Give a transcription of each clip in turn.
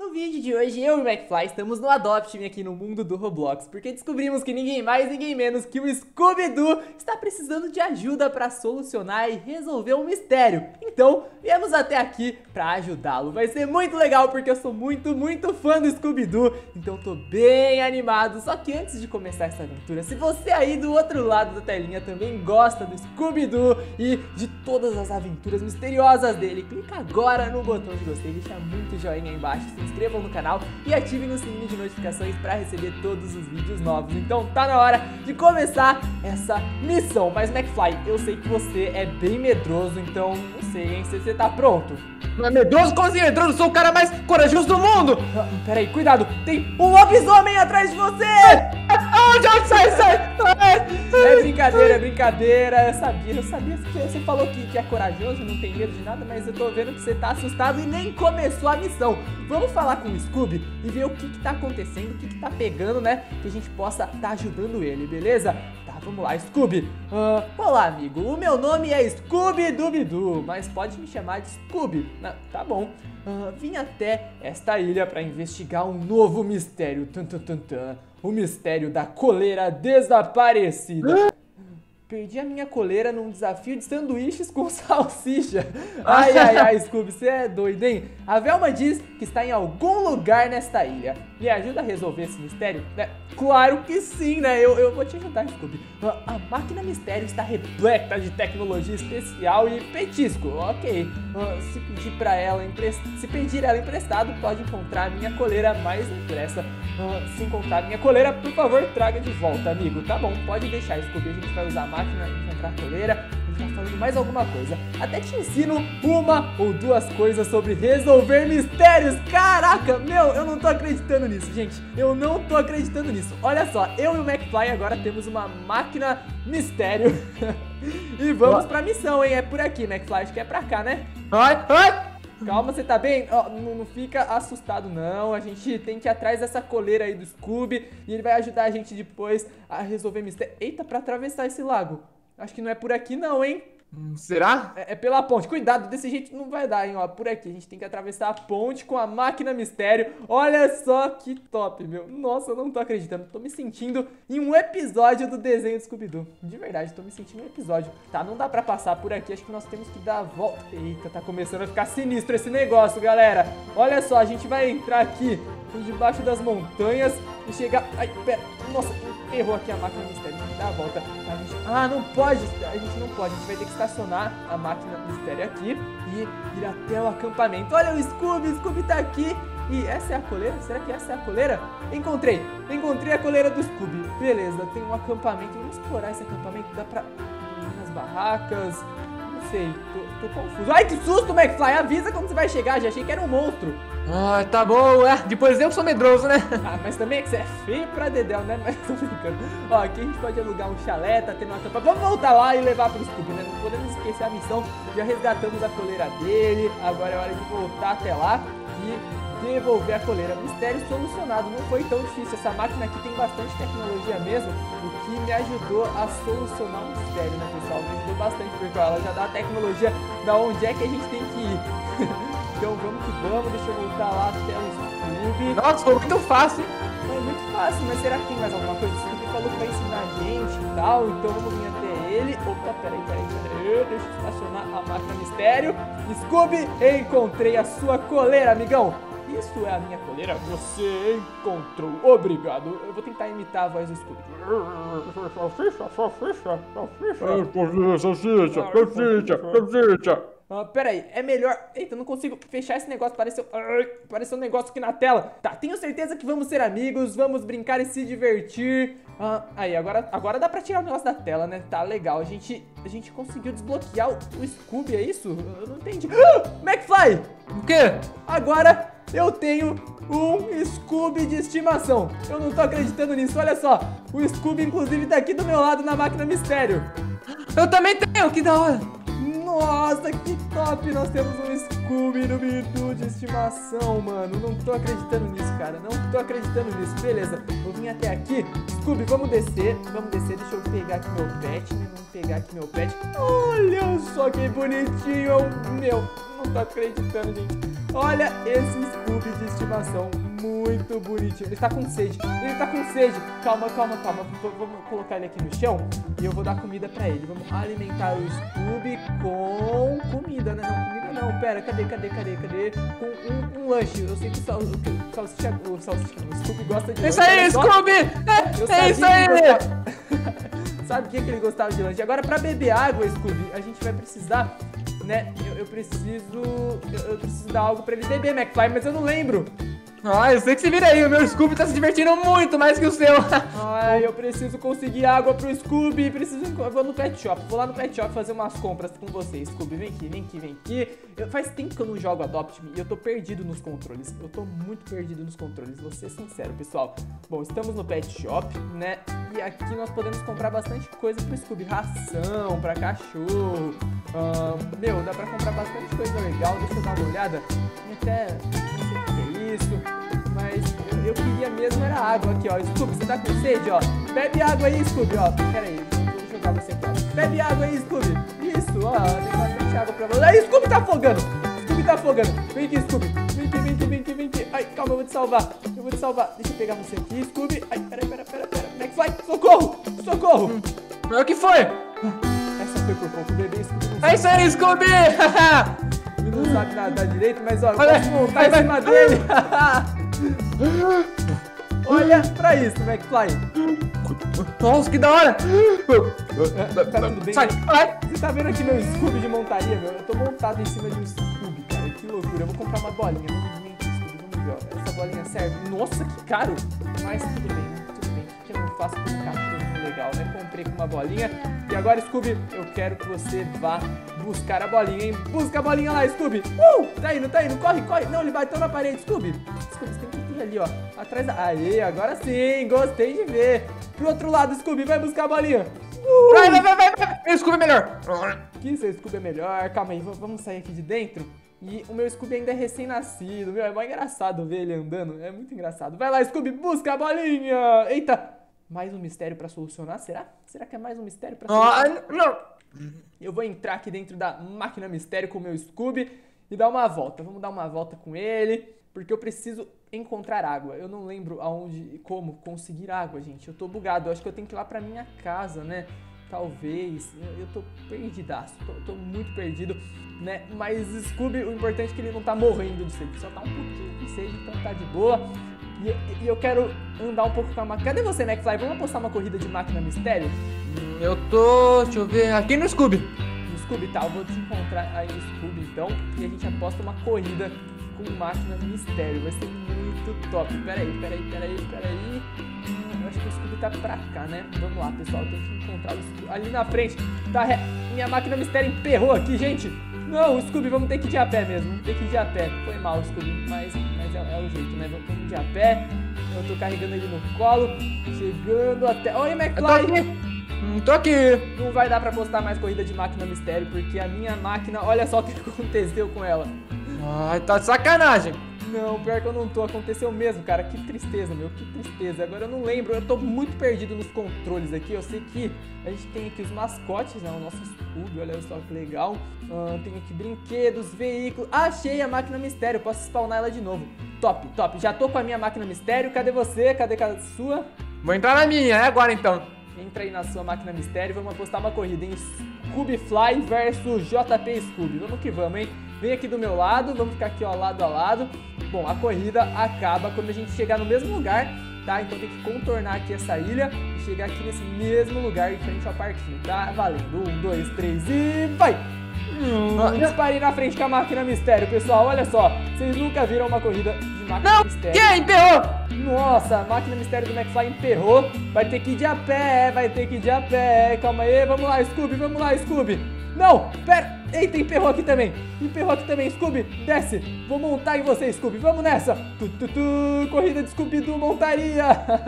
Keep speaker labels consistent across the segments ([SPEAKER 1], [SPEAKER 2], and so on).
[SPEAKER 1] No vídeo de hoje, eu e o McFly estamos no Adopt Me aqui no mundo do Roblox, porque descobrimos que ninguém mais, ninguém menos que o Scooby-Doo está precisando de ajuda para solucionar e resolver um mistério. Então, viemos até aqui para ajudá-lo. Vai ser muito legal, porque eu sou muito fã do Scooby-Doo, então tô bem animado. Só que antes de começar essa aventura, se você aí do outro lado da telinha também gosta do Scooby-Doo e de todas as aventuras misteriosas dele, clica agora no botão de gostei, deixa muito joinha aí embaixo, se inscrevam no canal e ativem o sininho de notificações para receber todos os vídeos novos. Então tá na hora de começar essa missão. Mas McFly, eu sei que você é bem medroso, então não sei, hein, se você tá pronto.
[SPEAKER 2] Não é medroso? Como assim medroso? Eu sou o cara mais corajoso do mundo!
[SPEAKER 1] Peraí, cuidado, tem um lobisomem atrás de você!
[SPEAKER 2] Sai!
[SPEAKER 1] É brincadeira, eu sabia que você falou que é corajoso, não tem medo de nada, mas eu tô vendo que você tá assustado e nem começou a missão. Vamos falar com o Scooby e ver o que tá acontecendo, o que tá pegando, né, que a gente possa tá ajudando ele, beleza? Tá, vamos lá, Scooby. Olá, amigo, o meu nome é Scooby-Dooby-Doo, mas pode me chamar de Scooby. Tá bom. Vim até esta ilha para investigar um novo mistério. O mistério da coleira desaparecida. Perdi a minha coleira num desafio de sanduíches com salsicha. Ai, Scooby, você é doido, hein? A Velma diz que está em algum lugar nesta ilha. Me ajuda a resolver esse mistério? Claro que sim, né? Eu vou te ajudar, Scooby. A máquina mistério está repleta de tecnologia especial e petisco. Ok. Se pedir ela emprestado, pode encontrar a minha coleira mais depressa. Se encontrar minha coleira, por favor, traga de volta, amigo. Tá bom, pode deixar, Scooby. A gente vai usar a máquina, encontrar a coleira. A gente tá falando mais alguma coisa. Até te ensino uma ou duas coisas sobre resolver mistérios. Caraca, eu não tô acreditando nisso, gente. Eu não tô acreditando nisso. Olha só, eu e o McFly agora temos uma máquina mistério. E vamos pra missão, hein? É por aqui, McFly. Acho que é pra cá, né?
[SPEAKER 2] Ai!
[SPEAKER 1] Calma, você tá bem? Não fica assustado não, a gente tem que ir atrás dessa coleira aí do Scooby e ele vai ajudar a gente depois a resolver mistério. Eita, pra atravessar esse lago, acho que não é por aqui não, hein?
[SPEAKER 2] Será?
[SPEAKER 1] É pela ponte, cuidado, desse jeito não vai dar, hein, ó, por aqui, a gente tem que atravessar a ponte com a máquina mistério. Olha só que top, meu, nossa, eu não tô acreditando, tô me sentindo em um episódio do desenho do Scooby-Doo, de verdade, tô me sentindo em um episódio. Tá, não dá pra passar por aqui, acho que nós temos que dar a volta. Eita, tá começando a ficar sinistro esse negócio, galera. Olha só, a gente vai entrar aqui por debaixo das montanhas e chegar... Ai, pera, nossa, errou aqui a máquina mistério, tem que dar a volta. Não pode, a gente não pode, a gente vai ter que estacionar a máquina mistério aqui e ir até o acampamento. Olha o Scooby tá aqui. E essa é a coleira? Será que essa é a coleira? Encontrei a coleira do Scooby. Beleza, tem um acampamento, vamos explorar esse acampamento, dá pra ir nas barracas, não sei, tô confuso. Ai, que susto, McFly, avisa quando você vai chegar, já achei que era um monstro.
[SPEAKER 2] Tá bom, depois eu sou medroso, né?
[SPEAKER 1] Mas também é que você é feio pra dedéu, né? Mas tô brincando. Ó, aqui a gente pode alugar um chalé, tá tendo uma campa. Vamos voltar lá e levar pro Scooby, né? Não podemos esquecer a missão. Já resgatamos a coleira dele. Agora é hora de voltar até lá e devolver a coleira. Mistério solucionado, não foi tão difícil. Essa máquina aqui tem bastante tecnologia mesmo, o que me ajudou a solucionar o mistério, né, pessoal? Me ajudou bastante, porque ela já dá a tecnologia da onde é que a gente tem que ir. Então vamos que vamos, deixa eu voltar lá até o Scooby.
[SPEAKER 2] Nossa, foi muito fácil, hein?
[SPEAKER 1] Foi muito fácil, mas será que tem mais alguma coisa? O Scooby falou que vai ensinar a gente e tal, então vamos vir até ele. Opa, peraí, deixa eu estacionar a máquina mistério. Scooby, encontrei a sua coleira, amigão. Isso é a minha coleira? Você encontrou, obrigado. Eu vou tentar imitar a voz do Scooby.
[SPEAKER 2] Salsicha.
[SPEAKER 1] Peraí, é melhor... Eita, não consigo fechar esse negócio, apareceu um negócio aqui na tela. Tá, tenho certeza que vamos ser amigos, vamos brincar e se divertir. Aí, agora dá pra tirar o negócio da tela, né? Tá, legal, a gente conseguiu desbloquear o Scooby, é isso? Eu não entendi. McFly!
[SPEAKER 2] O quê?
[SPEAKER 1] Agora eu tenho um Scooby de estimação. Eu não tô acreditando nisso, olha só. O Scooby, inclusive, tá aqui do meu lado na máquina mistério.
[SPEAKER 2] Eu também tenho, que da hora.
[SPEAKER 1] Nossa, que top! Nós temos um Scooby-Dooby-Doo de estimação, mano. Não tô acreditando nisso, cara. Não tô acreditando nisso. Beleza, eu vim até aqui. Scooby, vamos descer. Deixa eu pegar aqui meu pet. Vamos pegar aqui meu pet. Olha só que bonitinho. Não tô acreditando, gente. Olha esse Scooby de estimação, muito bonitinho. Ele tá com sede, ele tá com sede. Calma, calma, calma. Vamos colocar ele aqui no chão e eu vou dar comida pra ele. Vamos alimentar o Scooby com comida, né? Não, comida não. Pera, cadê? Com um lanche. Eu sei que o Scooby gosta de lanche.
[SPEAKER 2] Isso aí, Scooby! É isso aí!
[SPEAKER 1] Sabe o que ele gostava de lanche? Agora, pra beber água, Scooby, a gente vai precisar, né? Eu preciso dar algo pra ele beber, McFly, mas eu não lembro.
[SPEAKER 2] Ah, eu sei que se vira aí, o meu Scooby tá se divertindo muito mais que o seu.
[SPEAKER 1] Ai, eu preciso conseguir água pro Scooby, eu vou no pet shop, vou lá no pet shop fazer umas compras com você, Scooby, vem aqui. Faz tempo que eu não jogo Adopt Me e eu tô perdido nos controles, eu tô muito perdido nos controles, vou ser sincero, pessoal. Bom, estamos no pet shop, né, e aqui nós podemos comprar bastante coisa pro Scooby, ração pra cachorro, meu, dá pra comprar bastante coisa legal, deixa eu dar uma olhada, e até, não sei o que é isso. Mas eu queria mesmo era água aqui, ó. Scooby, você tá com sede, ó? Bebe água aí, Scooby, ó. Pera aí, vou jogar você aqui, ó. Bebe água aí, Scooby. Isso, ó. Tem bastante água pra você. Aí, Scooby tá afogando. Scooby tá afogando. Vem aqui, Scooby. Vem aqui. Ai, calma, eu vou te salvar. Deixa eu pegar você aqui, Scooby. Ai, pera. McFly, socorro.
[SPEAKER 2] Mas o que foi?
[SPEAKER 1] Essa foi por pouco, bebê, Scooby.
[SPEAKER 2] É isso aí, Scooby!
[SPEAKER 1] Ele não sabe nadar direito, mas ó, eu posso montar em cima dele. Olha pra isso, McFly.
[SPEAKER 2] Nossa, que da hora!
[SPEAKER 1] Tá tudo bem?
[SPEAKER 2] Sai!
[SPEAKER 1] Você tá vendo aqui meu Scooby de montaria, meu? Eu tô montado em cima de um Scooby, cara. Que loucura. Eu vou comprar uma bolinha. Vamos ver, Scooby, vamos ver, ó. Essa bolinha serve. Nossa, que caro! Mas tudo bem. O que eu não faço com um cachorro legal, né? Comprei com uma bolinha. E agora, Scooby, eu quero que você vá buscar a bolinha, hein? Busca a bolinha lá, Scooby! Tá indo. Corre! Não, ele bateu na parede, Scooby! Scooby, você tem que ir ali, ó. Atrás da... Aê, agora sim! Gostei de ver! Pro outro lado, Scooby, vai buscar a bolinha!
[SPEAKER 2] Vai! Meu Scooby é melhor!
[SPEAKER 1] Que seu Scooby é melhor? Calma aí, vamos sair aqui de dentro. E o meu Scooby ainda é recém-nascido, meu, é mó engraçado ver ele andando, é muito engraçado. Vai lá, Scooby, busca a bolinha! Eita! Mais um mistério pra solucionar, será? Será que é mais um mistério pra solucionar?
[SPEAKER 2] Não!
[SPEAKER 1] Eu vou entrar aqui dentro da máquina mistério com o meu Scooby e dar uma volta. Vamos dar uma volta com ele, porque eu preciso encontrar água. Eu não lembro aonde e como conseguir água, gente. Eu tô bugado, eu acho que eu tenho que ir lá pra minha casa, né? Talvez, eu tô perdidaço, tô muito perdido, né? Mas Scooby, o importante é que ele não tá morrendo de sede, só tá um pouquinho de sede, então tá de boa. E eu quero andar um pouco com a máquina. Cadê você, McFly? Vamos apostar uma corrida de máquina mistério?
[SPEAKER 2] Eu tô, deixa eu ver, aqui no Scooby.
[SPEAKER 1] No Scooby, tá, eu vou te encontrar aí no Scooby, então, e a gente aposta uma corrida com máquina mistério, vai ser muito top. Pera aí. Eu acho que o Scooby tá pra cá, né? Vamos lá, pessoal, eu tenho que encontrar o Scooby. Ali na frente, tá, minha máquina mistério emperrou aqui, gente. Não, Scooby, vamos ter que ir de a pé mesmo, Foi mal, Scooby, mas é o jeito, né? Vamos de a pé. Eu tô carregando ele no colo, chegando até... Oi, McFly!
[SPEAKER 2] Tô aqui.
[SPEAKER 1] Não vai dar pra postar mais corrida de máquina mistério, porque a minha máquina, olha só o que aconteceu com ela.
[SPEAKER 2] Ai, tá de sacanagem.
[SPEAKER 1] Não, pior que eu não tô, aconteceu mesmo, cara, que tristeza, meu, que tristeza. Agora eu não lembro, eu tô muito perdido nos controles aqui. Eu sei que a gente tem aqui os mascotes, né, o nosso Scooby, olha só que legal. Tem aqui brinquedos, veículos. Achei a máquina mistério, posso spawnar ela de novo. Top, já tô com a minha máquina mistério. Cadê você? Cadê a sua?
[SPEAKER 2] Vou entrar na minha, é agora então.
[SPEAKER 1] Entra aí na sua máquina mistério, vamos apostar uma corrida em Scooby Fly versus JP Scooby. Vamos que vamos, hein? Vem aqui do meu lado, vamos ficar aqui, ó, lado a lado. Bom, a corrida acaba quando a gente chegar no mesmo lugar, tá? Então tem que contornar aqui essa ilha e chegar aqui nesse mesmo lugar em frente ao parquinho, tá? Valendo, 1, 2, 3 e vai! Disparei na frente com a máquina mistério, pessoal, olha só. Vocês nunca viram uma corrida de máquina mistério.
[SPEAKER 2] Quem emperrou?
[SPEAKER 1] Nossa, a máquina mistério do McFly emperrou. Vai ter que ir de a pé, calma aí, vamos lá, Scooby. Não, pera, eita, emperrou aqui também, Scooby, desce. Vou montar em você, Scooby, vamos nessa. Corrida de Scooby-Doo montaria.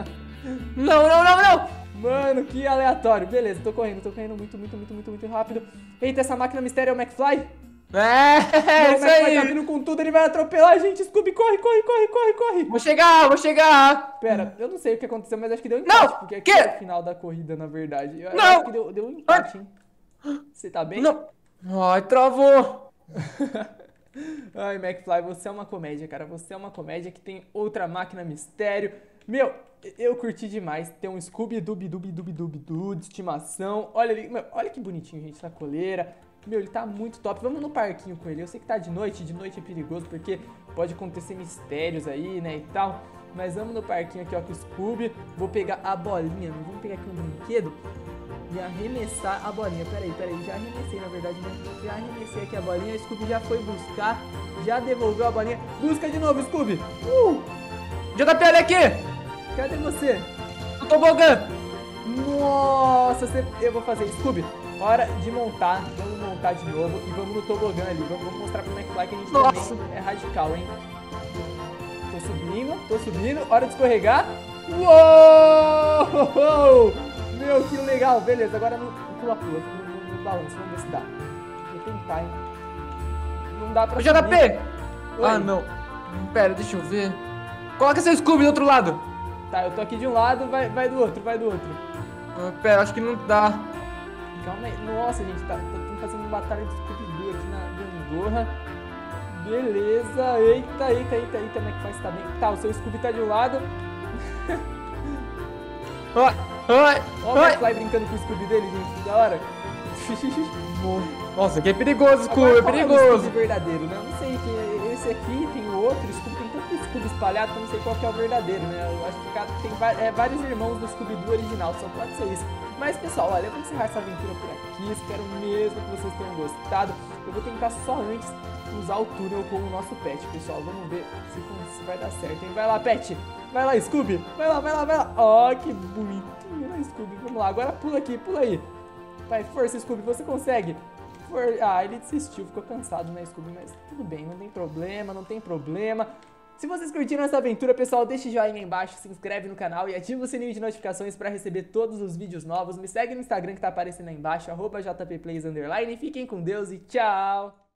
[SPEAKER 2] Não.
[SPEAKER 1] Mano, que aleatório. Beleza, tô correndo muito rápido. Eita, essa máquina mistério é o McFly?
[SPEAKER 2] É, isso
[SPEAKER 1] aí. O McFly
[SPEAKER 2] aí.
[SPEAKER 1] tá vindo com tudo, ele vai atropelar a gente. Scooby, corre.
[SPEAKER 2] Vou chegar.
[SPEAKER 1] Pera, eu não sei o que aconteceu, mas acho que deu empate. Porque aqui é o final da corrida, na verdade. Eu acho que deu um empate, hein. Você tá bem?
[SPEAKER 2] Não. Ai, travou.
[SPEAKER 1] Ai, McFly, você é uma comédia, cara. Você é uma comédia que tem outra máquina mistério. Meu, eu curti demais. Tem um Scooby-Dooby-Dooby-Dooby-Dooby de estimação. Olha ali, meu, olha que bonitinho, gente, na coleira. Meu, ele tá muito top. Vamos no parquinho com ele. Eu sei que tá de noite é perigoso porque pode acontecer mistérios aí, né, e tal. Mas vamos no parquinho aqui, ó, com o Scooby. Vou pegar a bolinha, vamos pegar aqui um brinquedo e arremessar a bolinha. Peraí, já arremessei, na verdade, né? Já arremessei aqui a bolinha. O Scooby já foi buscar, já devolveu a bolinha. Busca de novo, Scooby.
[SPEAKER 2] JP, olha aqui!
[SPEAKER 1] Cadê você?
[SPEAKER 2] O tobogã!
[SPEAKER 1] Nossa, eu vou fazer, Scooby. Hora de montar. Vamos montar de novo e vamos no tobogã ali. Vamos mostrar pro McFly que a gente também é radical, hein? Tô subindo. Hora de escorregar. Uou! Meu, que legal. Beleza, agora no pula-pula, no balanço. Vamos ver se dá. Vou tentar, hein? Não dá pra
[SPEAKER 2] Ô, JP!
[SPEAKER 1] Oi.
[SPEAKER 2] Ah, não. Pera, deixa eu ver. Coloca seu Scooby do outro lado.
[SPEAKER 1] Tá, eu tô aqui de um lado, vai do outro.
[SPEAKER 2] Pera, acho que não dá.
[SPEAKER 1] Calma aí. Nossa, gente, tá fazendo uma batalha de Scooby-Doo aqui na gangorra. Beleza. Eita, como é que faz? Tá bem? Tá, o seu Scooby tá de um lado. Ó o McFly brincando com o Scooby dele, gente, que da hora.
[SPEAKER 2] Nossa, aqui é perigoso, Scooby,
[SPEAKER 1] Agora,
[SPEAKER 2] é
[SPEAKER 1] qual
[SPEAKER 2] perigoso.
[SPEAKER 1] É o Scooby verdadeiro, né? Eu não sei, tem esse aqui, tem o outro, Scooby, tem tanto Scooby espalhado que eu não sei qual que é o verdadeiro, né? Eu acho que tem vários irmãos do Scooby-Doo original, só pode ser isso. Mas, pessoal, olha, eu vou encerrar essa aventura por aqui, espero mesmo que vocês tenham gostado. Eu vou tentar só antes usar o túnel com o nosso pet, pessoal. Vamos ver se vai dar certo, hein? Vai lá, pet! Vai lá, Scooby! Vai lá! Ó, que bonitinho, né, Scooby? Vamos lá, agora pula aqui, pula aí. Vai, força, Scooby, você consegue. Ah, ele desistiu, ficou cansado, né, Scooby? Mas tudo bem, não tem problema. Se vocês curtiram essa aventura, pessoal, deixe joinha aí embaixo, se inscreve no canal e ativa o sininho de notificações para receber todos os vídeos novos. Me segue no Instagram que tá aparecendo aí embaixo, @jpplays_. Fiquem com Deus e tchau!